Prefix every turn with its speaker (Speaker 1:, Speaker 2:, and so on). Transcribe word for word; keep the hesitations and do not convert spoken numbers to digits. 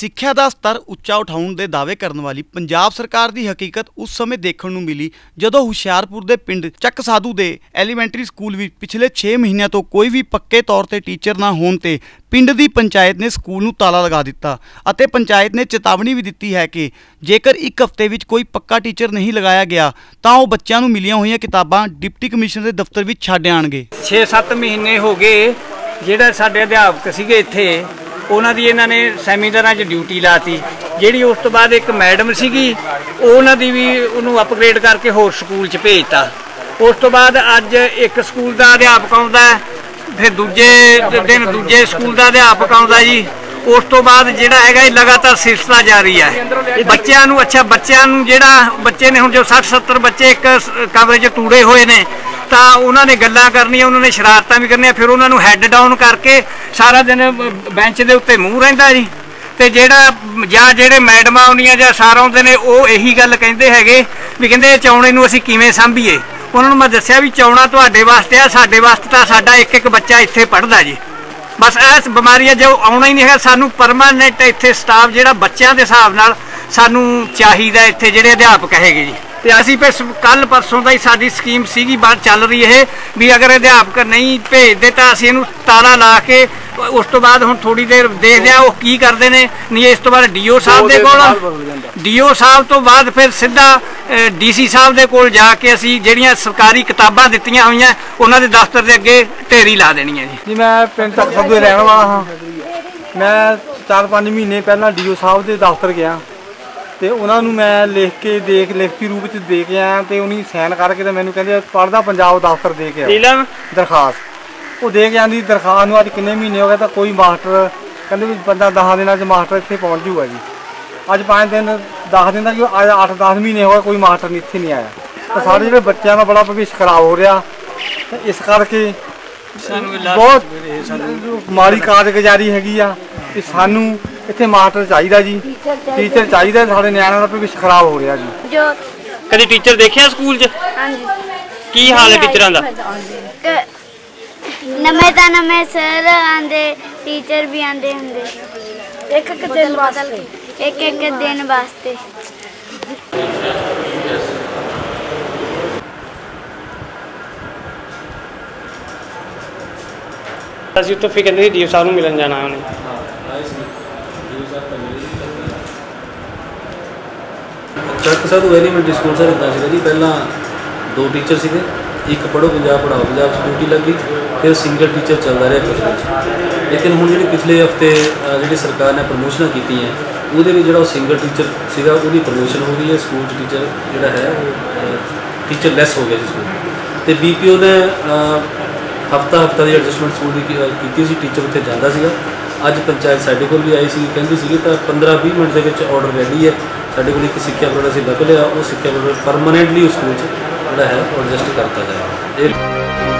Speaker 1: ਸਿੱਖਿਆ ਦਾ ਸਤਰ ਉੱਚਾ ਉਠਾਉਣ ਦੇ ਦਾਅਵੇ ਕਰਨ ਵਾਲੀ ਪੰਜਾਬ ਸਰਕਾਰ ਦੀ ਹਕੀਕਤ ਉਸ ਸਮੇਂ ਦੇਖਣ ਨੂੰ ਮਿਲੀ ਜਦੋਂ ਹੁਸ਼ਿਆਰਪੁਰ ਦੇ ਪਿੰਡ ਚੱਕ ਸਾਧੂ ਦੇ ਐਲੀਮੈਂਟਰੀ ਸਕੂਲ ਵਿੱਚ ਪਿਛਲੇ ਛੇ ਮਹੀਨਿਆਂ ਤੋਂ ਕੋਈ ਵੀ ਪੱਕੇ ਤੌਰ ਤੇ ਟੀਚਰ ਨਾ ਹੋਣ ਤੇ ਪਿੰਡ ਦੀ ਪੰਚਾਇਤ ਨੇ ਸਕੂਲ ਨੂੰ ਤਾਲਾ ਲਗਾ ਦਿੱਤਾ ਅਤੇ ਪੰਚਾਇਤ ਨੇ ਚੇਤਾਵਨੀ ਵੀ ਦਿੱਤੀ ਹੈ ਕਿ ਜੇਕਰ ਇੱਕ ਹਫ਼ਤੇ ਵਿੱਚ ਕੋਈ ਪੱਕਾ ਟੀਚਰ ਨਹੀਂ ਲਗਾਇਆ ਗਿਆ ਤਾਂ ਉਹ ਬੱਚਿਆਂ ਨੂੰ ਮਿਲੀਆਂ ਹੋਈਆਂ ਕਿਤਾਬਾਂ ਡਿਪਟੀ ਕਮਿਸ਼ਨਰ ਦੇ ਦਫ਼ਤਰ ਵਿੱਚ ਛੱਡ ਆਣਗੇ।
Speaker 2: ਛੇ ਸੱਤ ਮਹੀਨੇ ਹੋ ਗਏ ਜਿਹੜਾ ਸਾਡੇ ਅਧਿਆਪਕ ਸੀਗੇ ਇੱਥੇ ਉਹਨਾਂ ਦੀ ਇਹਨਾਂ ਨੇ ਸੈਮੀਨਾਰਾਂ 'ਚ ਡਿਊਟੀ ਲਾਤੀ, ਜਿਹੜੀ ਉਸ ਤੋਂ ਬਾਅਦ ਇੱਕ ਮੈਡਮ ਸੀਗੀ ਉਹਨਾਂ ਦੀ ਵੀ ਉਹਨੂੰ ਅਪਗ੍ਰੇਡ ਕਰਕੇ ਹੋਰ ਸਕੂਲ 'ਚ ਭੇਜਤਾ। ਉਸ ਤੋਂ ਬਾਅਦ ਅੱਜ ਇੱਕ ਸਕੂਲ ਦਾ ਅਧਿਆਪਕ ਆਉਂਦਾ, ਫਿਰ ਦੂਜੇ ਦਿਨ ਦੂਜੇ ਸਕੂਲ ਦਾ ਅਧਿਆਪਕ ਆਉਂਦਾ ਜੀ। ਉਸ ਤੋਂ ਬਾਅਦ ਜਿਹੜਾ ਹੈਗਾ ਲਗਾਤਾਰ ਸਿਲਸਿਲਾ ਜਾਰੀ ਹੈ ਬੱਚਿਆਂ ਨੂੰ। ਅੱਛਾ, ਬੱਚਿਆਂ ਨੂੰ ਜਿਹੜਾ ਬੱਚੇ ਨੇ ਹੁਣ ਜੋ ਸੱਠ ਸੱਤਰ ਬੱਚੇ ਇੱਕ ਕਮਰੇ 'ਚ ਤੂੜੇ ਹੋਏ ਨੇ ਤਾਂ ਉਹਨਾਂ ਨੇ ਗੱਲਾਂ ਕਰਨੀਆਂ, ਉਹਨਾਂ ਨੇ ਸ਼ਰਾਰਤਾਂ ਵੀ ਕਰਨੀਆਂ, ਫਿਰ ਉਹਨਾਂ ਨੂੰ ਹੈੱਡ ਡਾਊਨ ਕਰਕੇ ਸਾਰਾ ਦਿਨ ਬੈਂਚ ਦੇ ਉੱਤੇ ਮੂੰਹ ਰਹਿੰਦਾ ਜੀ। ਤੇ ਜਿਹੜਾ ਜਾਂ ਜਿਹੜੇ ਮੈਡਮਾਂ ਆਉਂਦੀਆਂ ਜਾਂ ਸਾਰ ਆਉਂਦੇ ਨੇ ਉਹ ਇਹੀ ਗੱਲ ਕਹਿੰਦੇ ਹੈਗੇ ਵੀ ਕਹਿੰਦੇ ਚੌਣੇ ਨੂੰ ਅਸੀਂ ਕਿਵੇਂ ਸਾਂਭੀਏ। ਉਹਨਾਂ ਨੂੰ ਮੈਂ ਦੱਸਿਆ ਵੀ ਚੌਣਾ ਤੁਹਾਡੇ ਵਾਸਤੇ ਆ, ਸਾਡੇ ਵਾਸਤੇ ਤਾਂ ਸਾਡਾ ਇੱਕ ਇੱਕ ਬੱਚਾ ਇੱਥੇ ਪੜ੍ਹਦਾ ਜੀ। ਬਸ ਇਸ ਬਿਮਾਰੀਆਂ ਜੋ ਆਉਣਾ ਹੀ ਨਹੀਂ ਹੈਗਾ, ਸਾਨੂੰ ਪਰਮਾਨੈਂਟ ਇੱਥੇ ਸਟਾਫ ਜਿਹੜਾ ਬੱਚਿਆਂ ਦੇ ਹਿਸਾਬ ਨਾਲ ਸਾਨੂੰ ਚਾਹੀਦਾ ਇੱਥੇ ਜਿਹੜੇ ਅਧਿਆਪਕ ਹੈਗੇ ਜੀ। ਤੇ ਅਸੀਂ ਫਿਰ ਕੱਲ ਪਰਸੋਂ ਦਾ ਹੀ ਸਾਡੀ ਸਕੀਮ ਸੀਗੀ ਬਾਤ ਚੱਲ ਰਹੀ ਇਹ ਵੀ ਅਗਰ ਅਧਿਆਪਕ ਨਹੀਂ ਭੇਜਦੇ ਤਾਂ ਅਸੀਂ ਇਹਨੂੰ ਤਾਲਾ ਲਾ ਕੇ ਉਸ ਤੋਂ ਬਾਅਦ ਹੁਣ ਥੋੜੀ ਦੇਰ ਦੇਖਦੇ ਆ ਉਹ ਕੀ ਕਰਦੇ ਨੇ। ਨਹੀਂ ਇਸ ਤੋਂ ਬਾਅਦ ਡੀਓ ਸਾਹਿਬ ਦੇ ਕੋਲ, ਡੀਓ ਸਾਹਿਬ ਤੋਂ ਬਾਅਦ ਫਿਰ ਸਿੱਧਾ ਡੀਸੀ ਸਾਹਿਬ ਦੇ ਕੋਲ ਜਾ ਕੇ ਅਸੀਂ ਜਿਹੜੀਆਂ ਸਰਕਾਰੀ ਕਿਤਾਬਾਂ ਦਿੱਤੀਆਂ ਹੋਈਆਂ ਉਹਨਾਂ ਦੇ ਦਫ਼ਤਰ ਦੇ ਅੱਗੇ ਢੇਰੀ ਲਾ ਦੇਣੀ ਹੈ ਜੀ।
Speaker 3: ਜੀ ਮੈਂ ਪਿੰਡ ਚੱਕ ਸਾਧੂ ਰਹਿਣ ਵਾਲਾ ਹਾਂ। ਮੈਂ ਚਾਰ ਪੰਜ ਮਹੀਨੇ ਪਹਿਲਾਂ ਡੀਓ ਸਾਹਿਬ ਦੇ ਦਫ਼ਤਰ ਗਿਆ ਤੇ ਉਹਨਾਂ ਨੂੰ ਮੈਂ ਲਿਖ ਕੇ ਦੇਖ ਲਿਖਤੀ ਰੂਪ ਵਿੱਚ ਦੇ ਕੇ ਆਇਆ ਤੇ ਉਹਨੀ ਸਾਈਨ ਕਰਕੇ ਤੇ ਮੈਨੂੰ ਕਹਿੰਦੇ ਪੜ੍ਹਦਾ ਪੰਜਾਬ ਦਫ਼ਤਰ ਦੇ ਕੇ ਆਇਆ ਦਰਖਾਸਤ। ਉਹ ਦੇ ਕੇ ਆਂਦੀ ਦਰਖਾਸਤ ਨੂੰ ਅੱਜ ਕਿੰਨੇ ਮਹੀਨੇ ਹੋ ਗਏ ਤਾਂ ਕੋਈ ਮਾਸਟਰ ਕਹਿੰਦੇ ਵੀ ਬੰਦਾ ਦਸ ਦਿਨਾਂ 'ਚ ਮਾਸਟਰ ਇੱਥੇ ਪਹੁੰਚ ਜੂਗਾ ਜੀ। ਅੱਜ ਪੰਜ ਦਿਨ ਦਸ ਦਿਨ ਦਾ ਕਿ ਅੱਜ ਅੱਠ ਦਸ ਮਹੀਨੇ ਹੋ ਗਏ ਕੋਈ ਮਾਸਟਰ ਨਹੀਂ ਇੱਥੇ ਨਹੀਂ ਆਇਆ। ਤਾਂ ਸਾਡੇ ਜਿਹੜੇ ਬੱਚਿਆਂ ਦਾ ਬੜਾ ਭਵਿੱਖ ਖਰਾਬ ਹੋ ਰਿਹਾ ਤੇ ਇਸ ਕਰਕੇ ਬਹੁਤ ਮਾੜੀ ਕਾਰਗੁਜ਼ਾਰੀ ਹੈਗੀ ਆ ਕਿ ਸਾਨੂੰ ਇੱਥੇ ਮਾਸਟਰ ਚਾਹੀਦਾ ਜੀ, ਟੀਚਰ ਚਾਹੀਦਾ। ਸਾਡੇ ਨਿਆਣਿਆਂ ਦਾ ਭਵਿੱਖ ਖਰਾਬ ਹੋ ਰਿਹਾ ਜੀ।
Speaker 4: ਕਦੀ ਟੀਚਰ ਦੇਖਿਆ ਸਕੂਲ 'ਚ? ਹਾਂਜੀ। ਕੀ ਹਾਲ ਹੈ ਟੀਚਰਾਂ ਦਾ?
Speaker 5: ਨਵੇਂ ਤਾਂ ਨਵੇਂ ਸਰ ਆਂਦੇ, ਟੀਚਰ ਵੀ ਆਂਦੇ ਹੁੰਦੇ ਇੱਕ ਇੱਕ ਦਿਨ ਵਾਸਤੇ ਇੱਕ ਇੱਕ ਦਿਨ ਵਾਸਤੇ।
Speaker 4: ਅਸੀਂ ਉੱਥੋਂ ਫਿਰ ਕਹਿੰਦੇ ਡੀਓ ਸਾਹਿਬ ਨੂੰ ਮਿਲਣ ਜਾਣਾ ਉਹਨੇ।
Speaker 6: ਚੱਕ ਸਾਧੂ ਐਲੀਮੈਂਟਰੀ ਸਕੂਲ ਸਰ ਇੱਦਾਂ ਸੀਗਾ ਜੀ, ਪਹਿਲਾਂ ਦੋ ਟੀਚਰ ਸੀਗੇ, ਇੱਕ ਪੜ੍ਹੋ ਪੰਜਾਬ ਪੜ੍ਹਾਓ ਪੰਜਾਬ 'ਚ ਡਿਊਟੀ ਲੱਗੀ, ਫਿਰ ਸਿੰਗਲ ਟੀਚਰ ਚੱਲਦਾ ਰਿਹਾ ਕੁਛ ਵਿੱਚ। ਲੇਕਿਨ ਹੁਣ ਜਿਹੜੇ ਪਿਛਲੇ ਹਫ਼ਤੇ ਜਿਹੜੀ ਸਰਕਾਰ ਨੇ ਪ੍ਰਮੋਸ਼ਨਾਂ ਕੀਤੀਆਂ ਉਹਦੇ ਵਿੱਚ ਜਿਹੜਾ ਉਹ ਸਿੰਗਲ ਟੀਚਰ ਸੀਗਾ ਉਹਦੀ ਪ੍ਰਮੋਸ਼ਨ ਹੋ ਗਈ ਹੈ। ਸਕੂਲ 'ਚ ਟੀਚਰ ਜਿਹੜਾ ਹੈ ਉਹ ਟੀਚਰ ਲੈਸ ਹੋ ਗਿਆ ਜੀ ਸਕੂਲ। ਅਤੇ ਬੀ ਪੀ ਓ ਨੇ ਹਫ਼ਤਾ ਹਫ਼ਤਾ ਦੀ ਐਡਜਸਟਮੈਂਟ ਸਕੂਲ ਦੀ ਕੀਤੀ ਸੀ, ਟੀਚਰ ਉੱਥੇ ਜਾਂਦਾ ਸੀਗਾ। ਅੱਜ ਪੰਚਾਇਤ ਸਾਡੇ ਕੋਲ ਵੀ ਆਈ ਸੀ, ਕਹਿੰਦੀ ਸੀਗੀ ਤਾਂ ਪੰਦਰਾਂ ਵੀਹ ਮਿੰਟ ਦੇ ਵਿੱਚ ਆਰਡਰ ਰੈਡੀ ਹੈ। ਸਾਡੇ ਕੋਲ ਇੱਕ ਸਿੱਖਿਆ ਬੋਰਡ ਅਸੀਂ ਲੱਭ ਲਿਆ, ਉਹ ਸਿੱਖਿਆ ਬੋਰਡ ਪਰਮਾਨੈਂਟਲੀ ਉਸ ਸਕੂਲ 'ਚ ਜਿਹੜਾ ਹੈ ਉਹ ਐਡਜਸਟ ਕਰਤਾ ਜਾਏਗਾ।